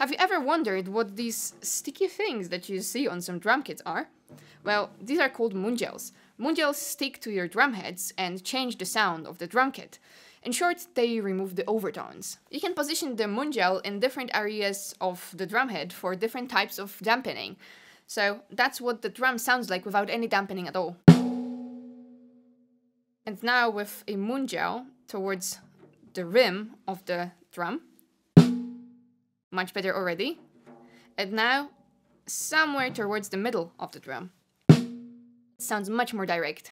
Have you ever wondered what these sticky things that you see on some drum kits are? Well, these are called moongels. Moongels stick to your drum heads and change the sound of the drum kit. In short, they remove the overtones. You can position the moongel in different areas of the drum head for different types of dampening. So that's what the drum sounds like without any dampening at all. And now with a moongel towards the rim of the drum. Much better already. And now somewhere towards the middle of the drum. It sounds much more direct.